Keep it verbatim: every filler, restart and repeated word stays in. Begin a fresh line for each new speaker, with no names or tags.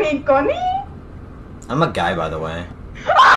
Ninko.
I'm a guy, by the way.
Ah!